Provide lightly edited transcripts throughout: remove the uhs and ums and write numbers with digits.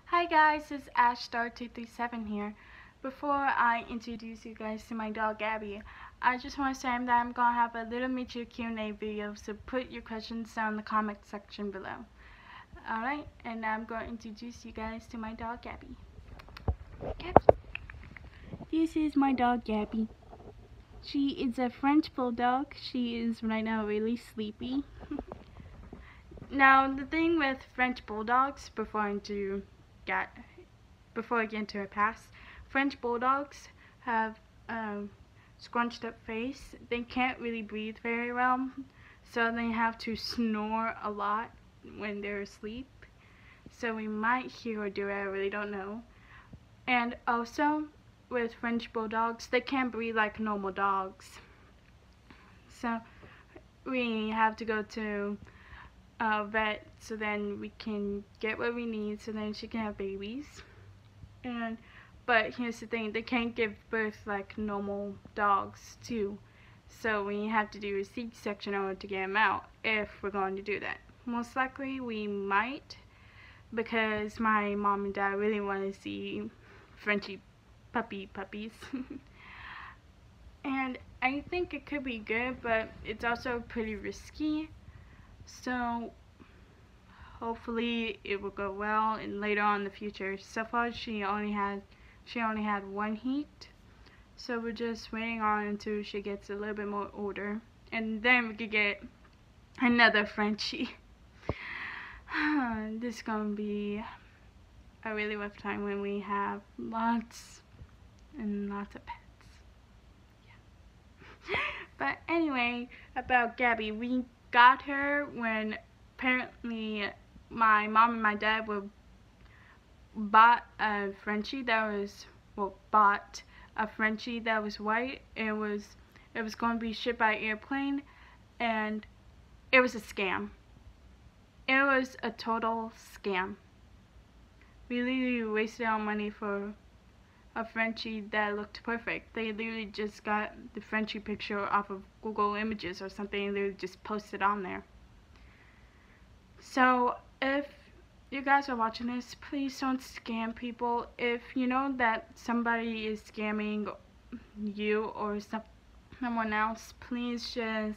Hi guys, it's AshStar237 here. Before I introduce you guys to my dog Gabby, I just want to say that I'm going to have a little miniature Q&A video, so put your questions down in the comment section below. Alright, and now I'm going to introduce you guys to my dog Gabby. Gabby. This is my dog Gabby. She is a French Bulldog. She is right now really sleepy. Now, the thing with French Bulldogs, before I get into her past, French Bulldogs have scrunched up face. They can't really breathe very well, so they have to snore a lot when they're asleep. So we might hear her do it, I really don't know. And also, with French Bulldogs, they can't breathe like normal dogs. So we have to go to a vet so then we can get what we need so then she can have babies. But here's the thing, they can't give birth like normal dogs too, so we have to do a C-section in order to get them out if we're going to do that. Most likely we might, because my mom and dad really want to see Frenchie puppies. And I think it could be good, but it's also pretty risky. So hopefully it will go well and later on in the future. So far she only had one heat, so we're just waiting on until she gets a little bit more older, and then we could get another Frenchie. This is gonna be a really rough time when we have lots and lots of pets. Yeah. But anyway, about Gabby, we got her when apparently my mom and my dad bought a Frenchie that was white. It was going to be shipped by airplane, and it was a scam. It was a total scam. We literally wasted our money for a Frenchie that looked perfect. They literally just got the Frenchie picture off of Google Images or something and they just posted on there. So if you guys are watching this, please don't scam people. If you know that somebody is scamming you or someone else, please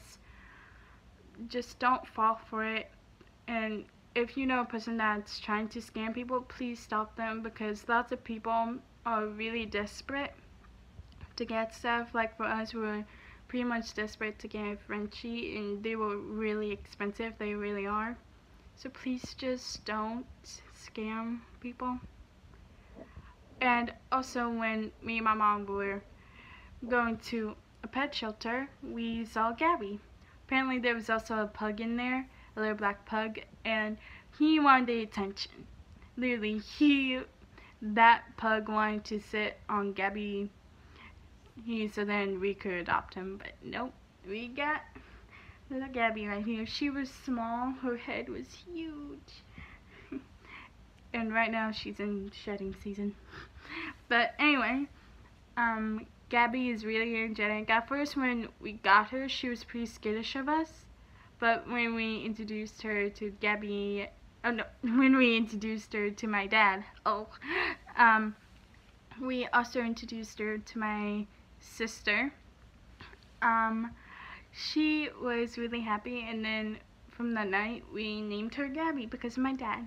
just don't fall for it. And if you know a person that's trying to scam people, please stop them, because lots of people are really desperate to get stuff. Like for us, we're pretty much desperate to get a Frenchie, and they were really expensive. They really are. So please just don't scam people. And also, when me and my mom were going to a pet shelter, we saw Gabby. Apparently there was also a pug in there, a little black pug, and he wanted the attention. Literally, that pug wanted to sit on Gabby, so then we could adopt him, but nope, we got little Gabby right here. She was small, her head was huge, and right now she's in shedding season. But anyway, Gabby is really energetic. At first when we got her, she was pretty skittish of us, but when we introduced her to when we introduced her to my dad, we also introduced her to my sister. She was really happy, and then from that night we named her Gabby because of my dad.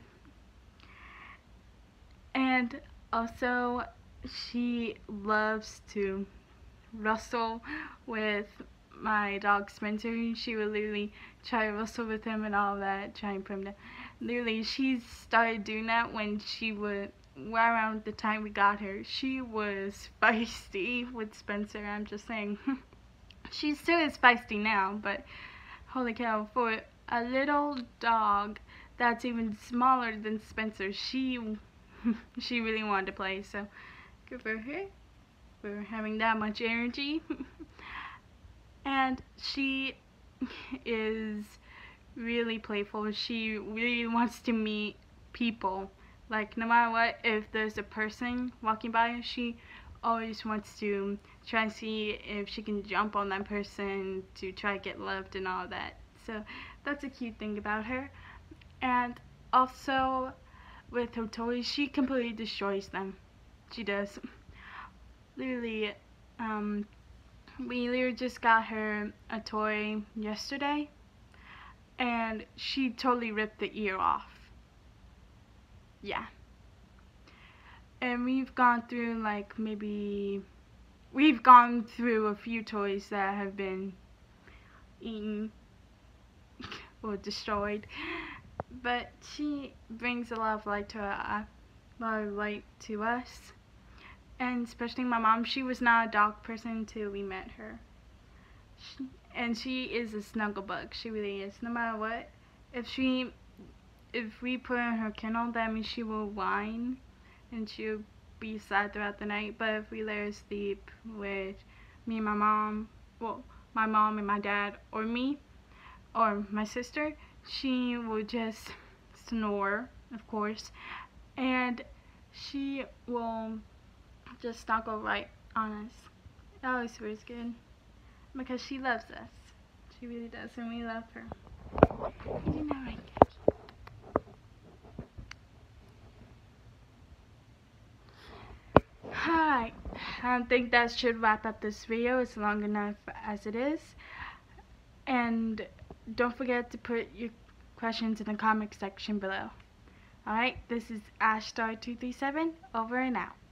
And also she loves to wrestle with my dog Spencer. She would literally try to wrestle with him and all that, trying to put him down. Literally, she started doing that when around the time we got her. She was feisty with Spencer, I'm just saying. She still is feisty now, but holy cow, for a little dog that's even smaller than Spencer, she really wanted to play, so good for her for having that much energy. And she is really playful. She really wants to meet people. Like, no matter what, if there's a person walking by, she always wants to try and see if she can jump on that person to try to get loved and all that. So that's a cute thing about her. And also, with her toys, she completely destroys them. She does. Literally, we literally just got her a toy yesterday, and she totally ripped the ear off. Yeah. And we've gone through a few toys that have been eaten or destroyed. But she brings a lot of light to us. And especially my mom, she was not a dog person until we met her. And she is a snuggle bug. She really is. No matter what, if we put her in her kennel, that means she will whine and she'll be sad throughout the night. But if we let her sleep with me and my mom, my mom and my dad, or me, or my sister, she will just snore, of course, and she will just snuggle right on us. It always feels good because she loves us. She really does, and we love her. Isn't that right, Gabby? Alright, I think that should wrap up this video. It's long enough as it is. And don't forget to put your questions in the comment section below. Alright, this is Ashstar237, over and out.